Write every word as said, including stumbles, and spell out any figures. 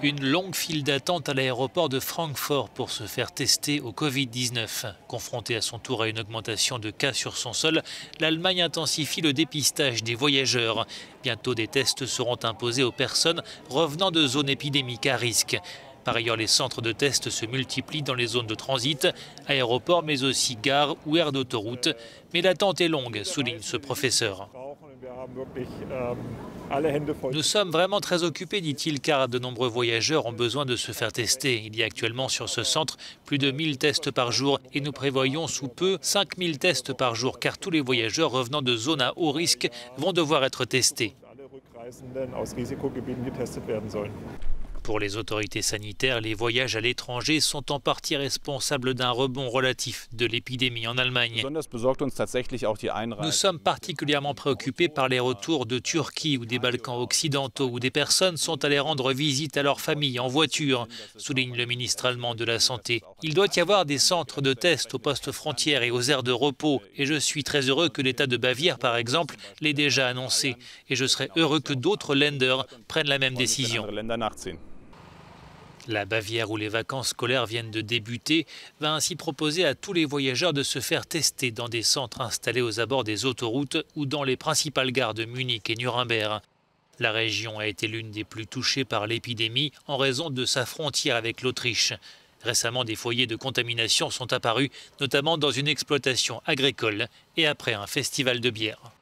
Une longue file d'attente à l'aéroport de Francfort pour se faire tester au Covid dix-neuf. Confrontée à son tour à une augmentation de cas sur son sol, l'Allemagne intensifie le dépistage des voyageurs. Bientôt, des tests seront imposés aux personnes revenant de zones épidémiques à risque. Par ailleurs, les centres de tests se multiplient dans les zones de transit, aéroports, mais aussi gares ou aires d'autoroute. Mais l'attente est longue, souligne ce professeur. Nous sommes vraiment très occupés, dit-il, car de nombreux voyageurs ont besoin de se faire tester. Il y a actuellement sur ce centre plus de mille tests par jour et nous prévoyons sous peu cinq mille tests par jour, car tous les voyageurs revenant de zones à haut risque vont devoir être testés. Pour les autorités sanitaires, les voyages à l'étranger sont en partie responsables d'un rebond relatif de l'épidémie en Allemagne. Nous sommes particulièrement préoccupés par les retours de Turquie ou des Balkans occidentaux où des personnes sont allées rendre visite à leur famille en voiture, souligne le ministre allemand de la Santé. Il doit y avoir des centres de tests aux postes frontières et aux aires de repos. Et je suis très heureux que l'État de Bavière, par exemple, l'ait déjà annoncé. Et je serais heureux que d'autres Länder prennent la même décision. La Bavière, où les vacances scolaires viennent de débuter, va ainsi proposer à tous les voyageurs de se faire tester dans des centres installés aux abords des autoroutes ou dans les principales gares de Munich et Nuremberg. La région a été l'une des plus touchées par l'épidémie en raison de sa frontière avec l'Autriche. Récemment, des foyers de contamination sont apparus, notamment dans une exploitation agricole et après un festival de bière.